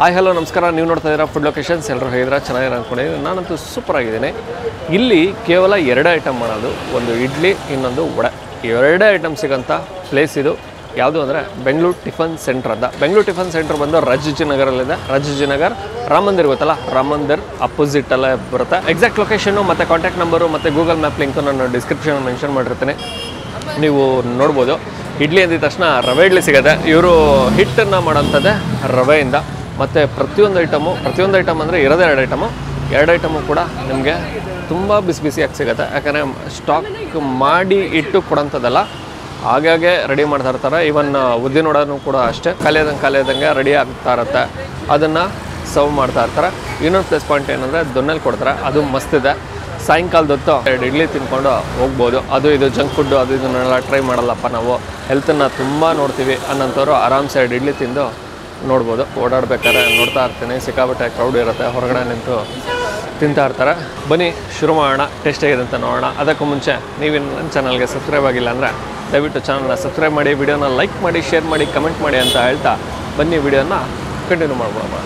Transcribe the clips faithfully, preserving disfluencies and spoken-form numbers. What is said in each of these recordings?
Hi hello ನಮಸ್ಕಾರ. ನೀವು ನೋಡ್ತಾ ಇದ್ದೀರಾ ಫುಡ್ ಲೊಕೇಶನ್ಸ್. ಎಲ್ಲರೂ ಹೇಳಿದ್ರೆ ಚೆನ್ನಾಗಿರೋ ಅಂದ್ಕೊಂಡಿದ್ದೀನಿ. ನಾನಂತೂ ಸೂಪರ್ ಆಗಿದ್ದೀನಿ. ಇಲ್ಲಿ ಕೇವಲ ಎರಡೇ ಐಟಮ್ ಮಾಡೋದು, ಒಂದು ಇಡ್ಲಿ, ಇನ್ನೊಂದು ವಡೆ. ಎರಡೇ ಐಟಮ್ ಸಿಗೋಂಥ ಪ್ಲೇಸ್ ಇದು. ಯಾವುದು ಅಂದರೆ ಬೆಂಗಳೂರು ಟಿಫನ್ ಸೆಂಟರ್ ಅಂತ. ಬೆಂಗಳೂರು ಟಿಫನ್ ಸೆಂಟರ್ ಬಂದು ರಾಜಾಜಿನಗರಲ್ಲಿದೆ. ರಾಜಾಜಿನಗರ್ ರಾಮ ಮಂದಿರ್ ಗೊತ್ತಲ್ಲ, ರಾಮ ಮಂದಿರ್ ಅಪೋಸಿಟಲ್ಲೇ ಬರುತ್ತೆ. ಎಕ್ಸಾಕ್ಟ್ ಲೊಕೇಶನ್ನು ಮತ್ತು ಕಾಂಟ್ಯಾಕ್ಟ್ ನಂಬರು ಮತ್ತು ಗೂಗಲ್ ಮ್ಯಾಪ್ ಲಿಂಕು ನಾನು ಡಿಸ್ಕ್ರಿಪ್ಷನ್ ಮೆನ್ಷನ್ ಮಾಡಿರ್ತೀನಿ, ನೀವು ನೋಡ್ಬೋದು. ಇಡ್ಲಿ ಅಂದಿದ ತಕ್ಷಣ ರವೆ ಇಡ್ಲಿ ಸಿಗುತ್ತೆ. ಇವರು ಹಿಟ್ಟನ್ನು ಮಾಡೋಂಥದ್ದೇ ರವೆಯಿಂದ. ಮತ್ತು ಪ್ರತಿಯೊಂದು ಐಟಮು ಪ್ರತಿಯೊಂದು ಐಟಮ್ ಅಂದರೆ ಇರೋದೇ ಎರಡು ಐಟಮು ಎರಡು ಐಟಮು ಕೂಡ ನಿಮಗೆ ತುಂಬ ಬಿಸಿ ಬಿಸಿಯಾಗಿ ಸಿಗುತ್ತೆ. ಯಾಕಂದರೆ ಸ್ಟಾಕ್ ಮಾಡಿ ಇಟ್ಟು ಕೊಡೋಂಥದ್ದಲ್ಲ, ಹಾಗಾಗಿ ರೆಡಿ ಮಾಡ್ತಾ ಇರ್ತಾರೆ. ಇವನ್ ಉದ್ದಿನ ವಡೆನೂ ಕೂಡ ಅಷ್ಟೇ, ಖಾಲಿಯಾದಂಗೆ ಖಾಲಿಯಾದಂಗೆ ರೆಡಿ ಆಗ್ತಾ ಇರುತ್ತೆ. ಅದನ್ನು ಸರ್ವ್ ಮಾಡ್ತಾ ಇರ್ತಾರೆ. ಇನ್ನೊಂದು ಪ್ಲಸ್ ಪಾಯಿಂಟ್ ಏನಂದರೆ ದೊನ್ನೆಲ್ಲಿ ಕೊಡ್ತಾರೆ, ಅದು ಮಸ್ತಿದೆ. ಸಾಯಂಕಾಲದ ಹೊತ್ತು ಎರಡು ಇಡ್ಲಿ ತಿನ್ಕೊಂಡು ಹೋಗ್ಬೋದು. ಅದು ಇದು ಜಂಕ್ ಫುಡ್ಡು ಅದು ಇದನ್ನೆಲ್ಲ ಟ್ರೈ ಮಾಡಲ್ಲಪ್ಪ, ನಾವು ಹೆಲ್ತನ್ನು ತುಂಬ ನೋಡ್ತೀವಿ ಅನ್ನೋಂಥವ್ರು ಆರಾಮ್ಸೆ ಎರಡು ಇಡ್ಲಿ ತಿಂದು ನೋಡ್ಬೋದು. ಓಡಾಡ್ಬೇಕಾದ್ರೆ ನೋಡ್ತಾ ಇರ್ತೀನಿ, ಸಿಕ್ಕಾಪಟ್ಟೆ ಕ್ರೌಡ್ ಇರುತ್ತೆ, ಹೊರಗಡೆ ನಿಂತು ತಿಂತಾ ಇರ್ತಾರೆ. ಬನ್ನಿ ಶುರು ಮಾಡೋಣ, ಟೇಸ್ಟ್ ಆಗಿದೆ ಅಂತ ನೋಡೋಣ. ಅದಕ್ಕೂ ಮುಂಚೆ ನೀವು ನನ್ನ ಚಾನಲ್ಗೆ ಸಬ್ಸ್ಕ್ರೈಬ್ ಆಗಿಲ್ಲ ಅಂದರೆ ದಯವಿಟ್ಟು ಚಾನಲ್ನ ಸಬ್ಸ್ಕ್ರೈಬ್ ಮಾಡಿ, ವಿಡಿಯೋನ ಲೈಕ್ ಮಾಡಿ, ಶೇರ್ ಮಾಡಿ, ಕಮೆಂಟ್ ಮಾಡಿ ಅಂತ ಹೇಳ್ತಾ ಬನ್ನಿ ವಿಡಿಯೋನ ಕಂಟಿನ್ಯೂ ಮಾಡ್ಬೋಣ.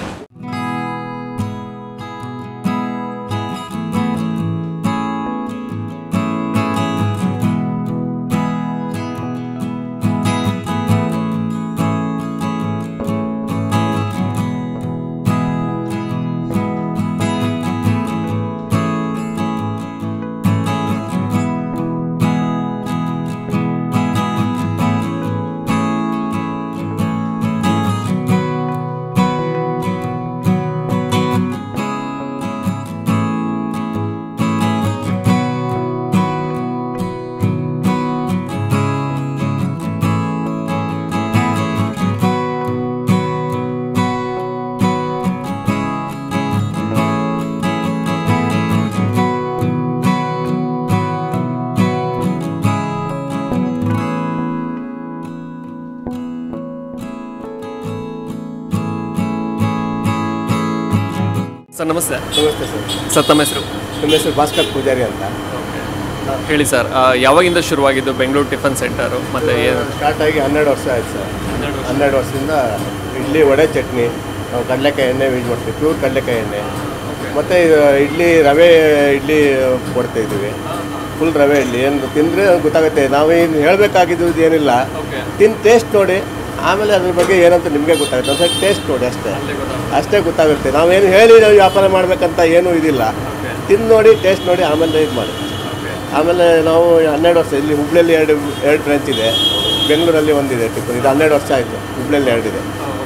ಸರ್ ನಮಸ್ತೆ. ನಮಸ್ತೆ ಸರ್. ಸರ್ ತಮ್ಮ ಹೆಸರು? ನಮ್ಮ ಹೆಸರು ಭಾಸ್ಕರ್ ಪೂಜಾರಿ ಅಂತ. ಹೇಳಿ ಸರ್, ಯಾವಾಗಿಂದ ಶುರುವಾಗಿದ್ದು ಬೆಂಗಳೂರು ಟಿಫನ್ ಸೆಂಟರು? ಮತ್ತು ಏನು ಸ್ಟಾರ್ಟ್ ಆಗಿ ಹನ್ನೆರಡು ವರ್ಷ ಆಯ್ತು ಸರ್. ಹನ್ನೆರಡು ವರ್ಷದಿಂದ ಇಡ್ಲಿ, ವಡೆ, ಚಟ್ನಿ, ನಾವು ಕಡಲೆಕಾಯಿ ಎಣ್ಣೆ ಯೂಸ್ ಮಾಡ್ತೀವಿ, ಪ್ಯೂರ್ ಕಡಲೆಕಾಯಿ ಎಣ್ಣೆ. ಮತ್ತು ಇಡ್ಲಿ ರವೆ ಇಡ್ಲಿ ಕೊಡ್ತಾಯಿದ್ದೀವಿ, ಫುಲ್ ರವೆ ಇಡ್ಲಿ. ಏನು ತಿಂದರೆ ಗೊತ್ತಾಗುತ್ತೆ. ನಾವೇನು ಹೇಳಬೇಕಾಗಿದ್ದು ಏನಿಲ್ಲ, ತಿಂದು ಟೇಸ್ಟ್ ನೋಡಿ, ಆಮೇಲೆ ಅದ್ರ ಬಗ್ಗೆ ಏನಂತ ನಿಮಗೆ ಗೊತ್ತಾಗುತ್ತೆ. ಒಂದ್ಸರಿ ಟೇಸ್ಟ್ ನೋಡಿ, ಅಷ್ಟೇ ಅಷ್ಟೇ ಗೊತ್ತಾಗುತ್ತೆ. ನಾವೇನು ಹೇಳಿ ನಾವು ವ್ಯಾಪಾರ ಮಾಡಬೇಕಂತ ಏನೂ ಇದಿಲ್ಲ. ತಿಂದು ನೋಡಿ, ಟೇಸ್ಟ್ ನೋಡಿ, ಆಮೇಲೆ ಇದು ಮಾಡಿ. ಆಮೇಲೆ ನಾವು ಹನ್ನೆರಡು ವರ್ಷ ಇಲ್ಲಿ ಹುಬ್ಳಿಯಲ್ಲಿ ಎರಡು ಎರಡು ಬ್ರಾಂಚ್ ಇದೆ, ಬೆಂಗಳೂರಲ್ಲಿ ಒಂದಿದೆ ಟಿಫನ್. ಇದು ಹನ್ನೆರಡು ವರ್ಷ ಆಯಿತು. ಹುಬ್ಳಿಯಲ್ಲಿ ಎರಡಿದೆ.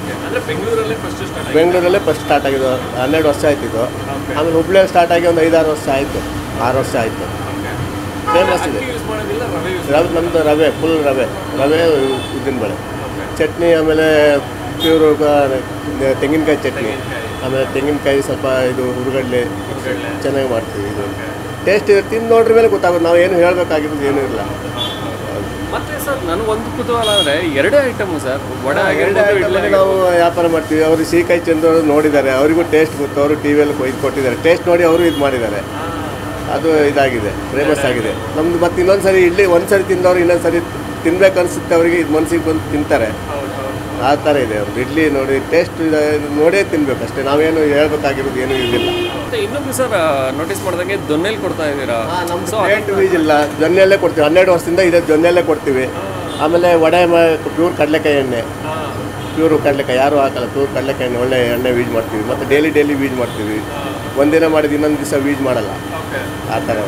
ಬೆಂಗಳೂರಲ್ಲೇ ಫಸ್ಟ್ ಸ್ಟಾರ್ಟ್ ಆಗಿದ್ದು, ಹನ್ನೆರಡು ವರ್ಷ ಆಯ್ತು ಇದು. ಆಮೇಲೆ ಹುಬ್ಳಿಯಲ್ಲಿ ಸ್ಟಾರ್ಟ್ ಆಗಿ ಒಂದು ಐದಾರು ವರ್ಷ ಆಯಿತು, ಆರು ವರ್ಷ ಆಯಿತು. ಫೇಮಸ್ ಇದೆ ರವೆ, ನಮ್ಮದು ರವೆ, ಫುಲ್ ರವೆ ರವೆ ಉದ್ದಿನ ಬೇಳೆ ಚಟ್ನಿ. ಆಮೇಲೆ ಪ್ಯೂರು ತೆಂಗಿನಕಾಯಿ ಚಟ್ನಿ, ಆಮೇಲೆ ತೆಂಗಿನಕಾಯಿ ಸ್ವಲ್ಪ ಇದು ಹುರುಗಡ್ಲೆ ಚೆನ್ನಾಗಿ ಮಾಡ್ತೀವಿ. ಇದು ಟೇಸ್ಟ್ ಇದೆ, ತಿಂದು ನೋಡ್ರ ಮೇಲೆ ಗೊತ್ತಾಗುತ್ತೆ. ನಾವು ಏನು ಹೇಳಬೇಕಾಗಿರೋದು ಏನೂ ಇಲ್ಲ. ಮತ್ತೆ ಸರ್ ನನಗೊಂದು ಕುತೂಹಲ ಅಂದರೆ ಎರಡೇ ಐಟಮು ಸರ್, ವಡೆ ಎರಡೇ ಐಟಮಲ್ಲಿ ನಾವು ವ್ಯಾಪಾರ ಮಾಡ್ತೀವಿ. ಅವರು ಸೀಕಾಯಿ ಚಂದ್ರವರು ನೋಡಿದ್ದಾರೆ, ಅವರಿಗೂ ಟೇಸ್ಟ್ ಗೊತ್ತು. ಅವರು ಟಿ ವಿಯಲ್ಲಿ ಇದು ಕೊಟ್ಟಿದ್ದಾರೆ, ಟೇಸ್ಟ್ ನೋಡಿ ಅವರು ಇದು ಮಾಡಿದ್ದಾರೆ. ಅದು ಇದಾಗಿದೆ, ಫೇಮಸ್ ಆಗಿದೆ ನಮ್ಮದು. ಮತ್ತು ಇನ್ನೊಂದು ಸರಿ ಇಡ್ಲಿ ಒಂದು ಸರಿ ತಿಂದವರು ಇನ್ನೊಂದು ಸರಿ ತಿನ್ಬೇಕು ಅನಿಸುತ್ತೆ ಅವರಿಗೆ, ಇದು ಮನಸ್ಸಿಗೆ ಬಂದು ತಿಂತಾರೆ. ಆ ಥರ ಇದೆ ಅವ್ರದ್ದು ಇಡ್ಲಿ ನೋಡಿ, ಟೇಸ್ಟ್ ನೋಡೇ ತಿನ್ಬೇಕು ಅಷ್ಟೇ. ನಾವೇನು ಹೇಳ್ಬೇಕಾಗಿರೋದು ಏನೂ ಇರಲಿಲ್ಲ. ಮತ್ತು ಇನ್ನೊಂದು ಸರ್ ನೋಟಿಸ್ ಮಾಡಿದಂಗೆ ದೊನ್ನೆಲ್ಲಿ ಕೊಡ್ತಾ ಇದ್ದೀರಾ? ನಮ್ಮದು ಪ್ಲೇಟ್ ವೀಜ್ ಇಲ್ಲ, ಜೊನ್ನೆಲ್ಲೇ ಕೊಡ್ತೀವಿ. ಹನ್ನೆರಡು ವರ್ಷದಿಂದ ಇದೆ, ಜೊನ್ನೆಲ್ಲೇ ಕೊಡ್ತೀವಿ. ಆಮೇಲೆ ವಡೆ ಪ್ಯೂರ್ ಕಡಲೆಕಾಯಿ ಎಣ್ಣೆ, ಪ್ಯೂರು ಕಡಲೆಕಾಯಿ ಯಾರೂ ಹಾಕಲ್ಲ, ಪ್ಯೂರ್ ಕಡಲೆಕಾಯಿ ಎಣ್ಣೆ ಒಳ್ಳೆ ಎಣ್ಣೆ ವೀಜ್ ಮಾಡ್ತೀವಿ. ಮತ್ತು ಡೈಲಿ ಡೈಲಿ ವೀಜ್ ಮಾಡ್ತೀವಿ. ಒಂದಿನ ಮಾಡಿದ ಇನ್ನೊಂದು ದಿವಸ ವೀಜ್ ಮಾಡಲ್ಲ, ಆ ಥರ.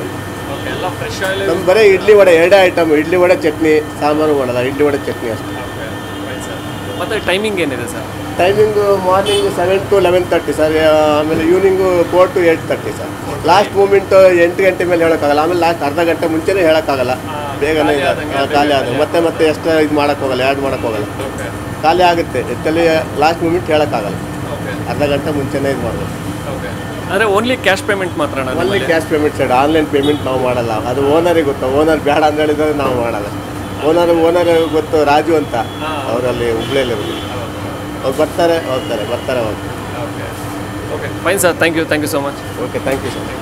ನಮ್ಮ ಬರೀ ಇಡ್ಲಿ ವಡೆ ಎರಡೇ ಐಟಮ್, ಇಡ್ಲಿ ವಡೆ ಚಟ್ನಿ, ಸಾಂಬಾರು ಮಾಡಲ್ಲ, ಇಡ್ಲಿ ವಡೆ ಚಟ್ನಿ ಅಷ್ಟೇ. ಮತ್ತು ಟೈಮಿಂಗ್ ಏನಿದೆ sir? Timing morning seven to eleven thirty sir. ಆಮೇಲೆ evening four to eight thirty sir. Last moment ಎಂಟು ಗಂಟೆ ಮೇಲೆ ಹೇಳೋಕ್ಕಾಗಲ್ಲ. ಆಮೇಲೆ ಲಾಸ್ಟ್ ಅರ್ಧ ಗಂಟೆ ಮುಂಚೆನೇ ಹೇಳೋಕ್ಕಾಗಲ್ಲ, ಬೇಗನೆ ಖಾಲಿ ಆಗುತ್ತೆ. ಮತ್ತೆ ಮತ್ತೆ ಎಷ್ಟು ಇದು ಮಾಡೋಕ್ಕೋಗಲ್ಲ, ಆ್ಯಡ್ ಮಾಡೋಕ್ಕೋಗಲ್ಲ, ಖಾಲಿ ಆಗುತ್ತೆ. ಎತ್ತಲ್ಲಿ ಲಾಸ್ಟ್ ಮೂಮೆಂಟ್ ಹೇಳೋಕ್ಕಾಗಲ್ಲ, ಅರ್ಧ ಗಂಟೆ ಮುಂಚೆನೇ ಇದು ಮಾಡಬೇಕು. ಅಂದರೆ ಓನ್ಲಿ ಕ್ಯಾಶ್ ಪೇಮೆಂಟ್ ಮಾತ್ರ? Only cash payment side, online payment ನಾವು ಮಾಡಲ್ಲ. ಅದು ಓನರಿಗೆ ಗೊತ್ತು, ಓನರ್ ಬೇಡ ಅಂತ ಹೇಳಿದ್ರೆ ನಾವು ಮಾಡಲ್ಲ. ಓನರ್ ಓನರ್ ಗೊತ್ತು, ರಾಜು ಅಂತ, ಅವರಲ್ಲಿ ಹುಬ್ಳಿಯಲ್ಲಿ ಅವ್ರು ಬರ್ತಾರೆ ಹೋಗ್ತಾರೆ ಬರ್ತಾರೆ ಹೋಗ್ತಾರೆ. Okay fine sir, thank you thank you so much. Okay thank you sir.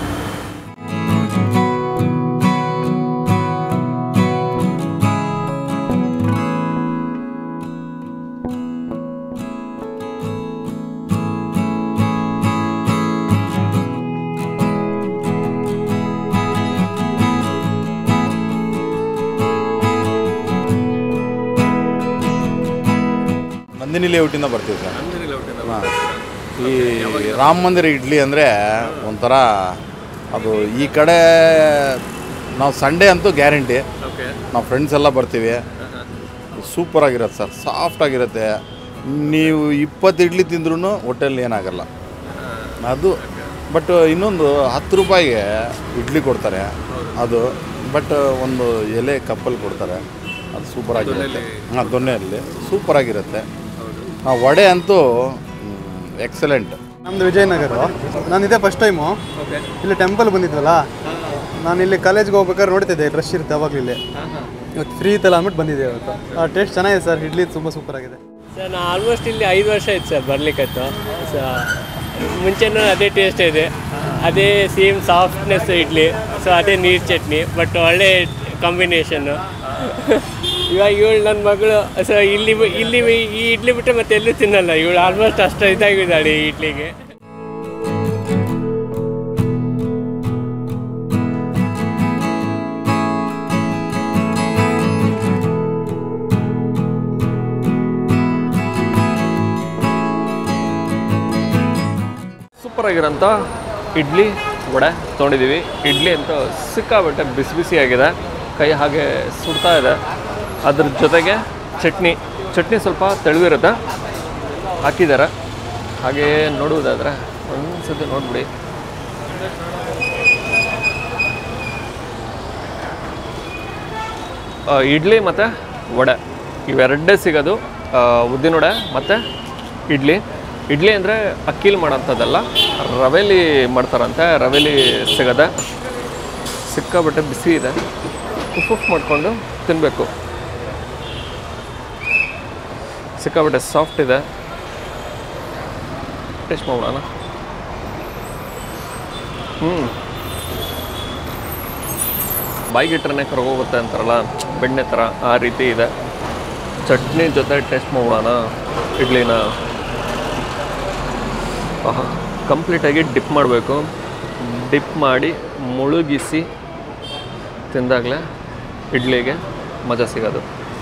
Nandini ಲೇಔಟಿಂದ ಬರ್ತೀವಿ ಸರ್. ಹಾಂ, ಈ ರಾಮ ಮಂದಿರ ಇಡ್ಲಿ ಅಂದರೆ ಒಂಥರ ಅದು ಈ ಕಡೆ ನಾವು ಸಂಡೇ ಅಂತೂ ಗ್ಯಾರಂಟಿ. ನಾವು ಫ್ರೆಂಡ್ಸ್ ಎಲ್ಲ ಬರ್ತೀವಿ. ಸೂಪರಾಗಿರುತ್ತೆ ಸರ್, ಸಾಫ್ಟಾಗಿರುತ್ತೆ. ನೀವು ಇಪ್ಪತ್ತು ಇಡ್ಲಿ ತಿಂದ್ರೂ ಹೋಟೆಲ್ ಏನಾಗಲ್ಲ ಅದು. ಬಟ್ ಇನ್ನೊಂದು ಹತ್ತು ರೂಪಾಯಿಗೆ ಇಡ್ಲಿ ಕೊಡ್ತಾರೆ ಅದು, ಬಟ್ ಒಂದು ಎಲೆ ಕಪ್ಪಲ್ಲಿ ಕೊಡ್ತಾರೆ, ಅದು ಸೂಪರಾಗಿರುತ್ತೆ. ಹಾಂ, ದೊನ್ನೆಯಲ್ಲಿ ಸೂಪರಾಗಿರುತ್ತೆ. ಹಾಂ, ವಡೆ ಅಂತೂ ಎಕ್ಸಲೆಂಟ್. ನಮ್ಮದು ವಿಜಯನಗರ. ನಾನು ಇದೇ ಫಸ್ಟ್ ಟೈಮು ಇಲ್ಲಿ ಟೆಂಪಲ್ ಬಂದಿದ್ವಲ್ಲ, ನಾನು ಇಲ್ಲಿ ಕಾಲೇಜ್ಗೆ ಹೋಗ್ಬೇಕಾದ್ರೆ ನೋಡ್ತಿದ್ದೆ ರಶ್ ಇರುತ್ತೆ ಅವಾಗಲೂ. ಇಲ್ಲಿ ಇವತ್ತು ಫ್ರೀ ಇತ್ತಲ್ಲ ಅಂದ್ಬಿಟ್ಟು ಬಂದಿದ್ದೆ ಇವತ್ತು. ಟೇಸ್ಟ್ ಚೆನ್ನಾಗಿದೆ ಸರ್, ಇಡ್ಲಿ ತುಂಬ ಸೂಪರಾಗಿದೆ ಸರ್. ನಾನು ಆಲ್ಮೋಸ್ಟ್ ಇಲ್ಲಿ ಐದು ವರ್ಷ ಆಯ್ತು ಸರ್ ಬರ್ಲಿಕ್ಕತ್ತು. ಸೊ ಮುಂಚೆನೂ ಅದೇ ಟೇಸ್ಟ್ ಇದೆ, ಅದೇ ಸೇಮ್ ಸಾಫ್ಟ್ನೆಸ್ ಇಡ್ಲಿ, ಸೊ ಅದೇ ನೀರು ಚಟ್ನಿ, ಬಟ್ ಒಳ್ಳೆ ಕಾಂಬಿನೇಷನ್ನು. ಇವಾಗ ಇವಳು ನನ್ನ ಮಗಳು ಸೊ ಇಲ್ಲಿ ಇಲ್ಲಿ ಈ ಇಡ್ಲಿ ಬಿಟ್ಟರೆ ಮತ್ತೆ ಎಲ್ಲೂ ತಿನ್ನಲ್ಲ ಇವಳು. ಆಲ್ಮೋಸ್ಟ್ ಅಷ್ಟು ಇದಾಗಿದ್ದಾಳೆ ಈ ಇಡ್ಲಿಗೆ. ಸೂಪರಾಗಿರೋಂಥ ಇಡ್ಲಿ ವಡೆ ತೊಗೊಂಡಿದ್ದೀವಿ. ಇಡ್ಲಿ ಅಂತ ಸಿಕ್ಕಾಬಟ್ಟೆ ಬಿಸಿ ಬಿಸಿಯಾಗಿದೆ, ಕೈ ಹಾಗೆ ಸುಡ್ತಾ ಇದೆ. ಅದ್ರ ಜೊತೆಗೆ ಚಟ್ನಿ ಚಟ್ನಿ ಸ್ವಲ್ಪ ತೆಳುವಿರುತ್ತೆ ಹಾಕಿದ್ದಾರೆ. ಹಾಗೇ ನೋಡುವುದಾದರೆ ಒಂದು ಸತಿ ನೋಡ್ಬಿಡಿ. ಇಡ್ಲಿ ಮತ್ತು ವಡೆ ಇವೆರಡೇ ಸಿಗೋದು. ಉದ್ದಿನ ವಡೆ ಮತ್ತು ಇಡ್ಲಿ. ಇಡ್ಲಿ ಅಂದರೆ ಅಕ್ಕಿಲಿ ಮಾಡೋಂಥದ್ದಲ್ಲ, ರವೆಲಿ ಮಾಡ್ತಾರಂತೆ. ರವೆಲಿ ಸಿಗದೆ ಸಿಕ್ಕಾಬಟ್ಟೆ ಬಿಸಿ ಇದೆ, ಉಫ್ ಉಫ್ ಮಾಡಿಕೊಂಡು ತಿನ್ನಬೇಕು. ಸಿಕ್ಕಾಬಟ್ಟೆ ಸಾಫ್ಟ್ ಇದೆ. ಟೇಸ್ಟ್ ಮಾಡೋಣ. ಹ್ಞೂ, ಬಾಯಿಗಿಟ್ರೆ ಕರಗೋಗುತ್ತೆ ಅಂತಾರಲ್ಲ, ಬೆಣ್ಣೆ ಥರ ಆ ರೀತಿ ಇದೆ. ಚಟ್ನಿ ಜೊತೆ ಟೇಸ್ಟ್ ಮಾಡೋಣ ಇಡ್ಲಿನ. ಆಹಾ, ಕಂಪ್ಲೀಟಾಗಿ ಡಿಪ್ ಮಾಡಬೇಕು. ಡಿಪ್ ಮಾಡಿ ಮುಳುಗಿಸಿ ತಿಂದಾಗಲೇ ಇಡ್ಲಿಗೆ ಮಜಾ ಸಿಗೋದು.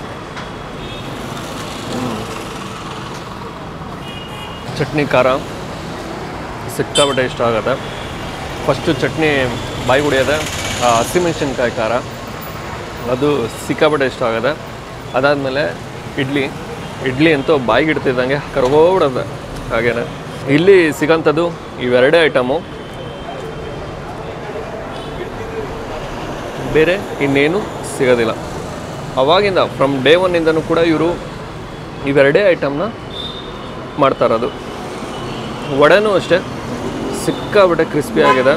ಚಟ್ನಿ ಖಾರ ಸಿಕ್ಕಾಬಟ್ಟೆ ಇಷ್ಟ ಆಗುತ್ತೆ. ಫಸ್ಟು ಚಟ್ನಿ ಬಾಯಿ ಹೊಡಿಯೋದೆ, ಹಸಿಮೆಣಸಿನ್ಕಾಯಿ ಖಾರ ಅದು ಸಿಕ್ಕಾಬಟ್ಟೆ ಇಷ್ಟ ಆಗುತ್ತೆ. ಅದಾದಮೇಲೆ ಇಡ್ಲಿ ಇಡ್ಲಿ ಅಂತೂ ಬಾಯಿಗಿಡ್ತಿದ್ದಂಗೆ ಕರ್ಗೋಬಿಡೋದು. ಹಾಗೇನೆ ಇಲ್ಲಿ ಸಿಗೋಂಥದ್ದು ಇವೆರಡೇ ಐಟಮು, ಬೇರೆ ಇನ್ನೇನು ಸಿಗೋದಿಲ್ಲ. ಅವಾಗಿಂದ ಫ್ರಮ್ ಡೇ ಒನ್ನಿಂದನೂ ಕೂಡ ಇವರು ಇವೆರಡೇ ಐಟಮ್ನ ಮಾಡ್ತಾ ಇರೋದು. ವಡೆನೂ ಅಷ್ಟೇ ಸಿಕ್ಕಾಬಟ್ಟೆ ಕ್ರಿಸ್ಪಿ ಆಗಿದೆ,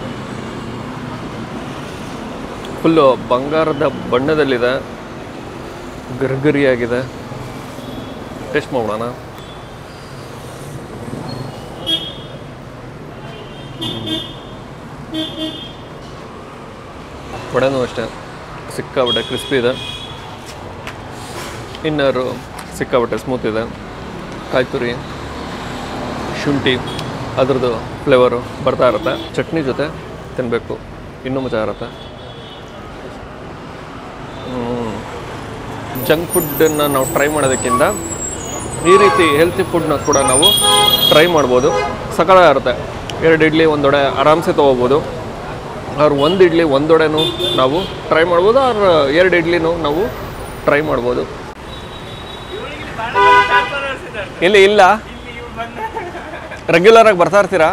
ಫುಲ್ಲು ಬಂಗಾರದ ಬಣ್ಣದಲ್ಲಿದೆ, ಗರ್ಗರಿಯಾಗಿದೆ. ಟೇಸ್ಟ್ ಮಾಡೋಣ. ವಡೆನೂ ಅಷ್ಟೇ ಸಿಕ್ಕಾಬಟ್ಟೆ ಕ್ರಿಸ್ಪಿ ಇದೆ, ಇನ್ನರು ಸಿಕ್ಕಾಬಟ್ಟೆ ಸ್ಮೂತ್ ಇದೆ. ಕಾಯಿ ತುರಿ, ಶುಂಠಿ ಅದ್ರದ್ದು ಫ್ಲೇವರು ಬರ್ತಾ ಇರುತ್ತೆ. ಚಟ್ನಿ ಜೊತೆ ತಿನ್ನಬೇಕು, ಇನ್ನೂ ಮಜಾ ಇರುತ್ತೆ. ಜಂಕ್ ಫುಡ್ಡನ್ನು ನಾವು ಟ್ರೈ ಮಾಡೋದಕ್ಕಿಂತ ಈ ರೀತಿ ಹೆಲ್ತಿ ಫುಡ್ನ ಕೂಡ ನಾವು ಟ್ರೈ ಮಾಡ್ಬೋದು. ಸಕಾಲಾಗಿರುತ್ತೆ. ಎರಡು ಇಡ್ಲಿ ಒಂದು ವಡೆ ಆರಾಮ್ಸೆ ತೊಗೋಬೋದು. ಅವ್ರು ಒಂದು ಇಡ್ಲಿ ಒಂದು ವಡೆನೂ ನಾವು ಟ್ರೈ ಮಾಡ್ಬೋದು, ಅವ್ರ ಎರಡು ಇಡ್ಲಿನೂ ನಾವು ಟ್ರೈ ಮಾಡ್ಬೋದು. ಇಲ್ಲಿ ಇಲ್ಲ ರೆಗ್ಯುಲರಾಗಿ ಬರ್ತಾ ಇರ್ತೀರಾ?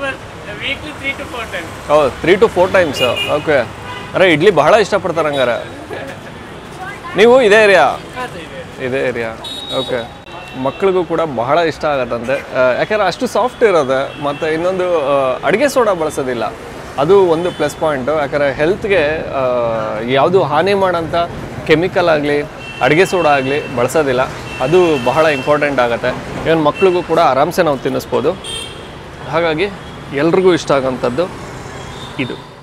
ಹೌದು, three to four times. Okay, ಅರೆ ಇಡ್ಲಿ ಬಹಳ ಇಷ್ಟಪಡ್ತಾರೆ ಹಂಗಾರೆ. ನೀವು ಇದೇ ಏರಿಯಾ? ಇದೇ ಏರಿಯಾ. ಓಕೆ, ಮಕ್ಕಳಿಗೂ ಕೂಡ ಬಹಳ ಇಷ್ಟ ಆಗತ್ತಂತೆ, ಯಾಕೆಂದರೆ ಅಷ್ಟು ಸಾಫ್ಟ್ ಇರೋದೆ. ಮತ್ತು ಇನ್ನೊಂದು ಅಡುಗೆ ಸೋಡಾ ಬಳಸೋದಿಲ್ಲ, ಅದು ಒಂದು ಪ್ಲಸ್ ಪಾಯಿಂಟು. ಯಾಕಂದರೆ ಹೆಲ್ತ್ಗೆ ಯಾವುದು ಹಾನಿ ಮಾಡೋಂಥ ಕೆಮಿಕಲ್ ಆಗಲಿ ಅಡುಗೆ ಸೋಡಾ ಆಗಲಿ ಬಳಸೋದಿಲ್ಲ, ಅದು ಬಹಳ ಇಂಪಾರ್ಟೆಂಟ್ ಆಗುತ್ತೆ. ಏನು ಮಕ್ಳಿಗೂ ಕೂಡ ಆರಾಮ್ಸೆ ನಾವು ತಿನ್ನಿಸ್ಬೋದು. ಹಾಗಾಗಿ ಎಲ್ರಿಗೂ ಇಷ್ಟ ಆಗೋಂಥದ್ದು ಇದು.